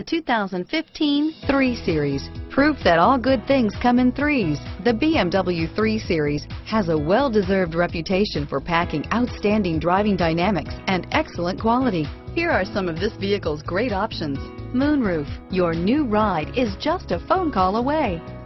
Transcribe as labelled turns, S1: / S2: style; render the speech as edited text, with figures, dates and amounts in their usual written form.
S1: The 2015 3 Series. Proof that all good things come in threes. The BMW 3 Series has a well-deserved reputation for packing outstanding driving dynamics and excellent quality. Here are some of this vehicle's great options: moonroof. Your new ride is just a phone call away.